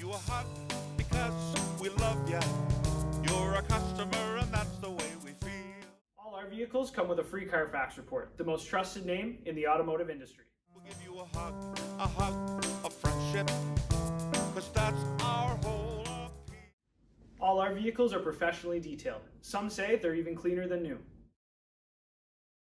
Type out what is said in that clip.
you a hug because we love ya. You're a customer and that's the way we feel. All our vehicles come with a free Carfax report, the most trusted name in the automotive industry. We'll give you a hug of friendship, cause that's our whole appeal. All our vehicles are professionally detailed. Some say they're even cleaner than new.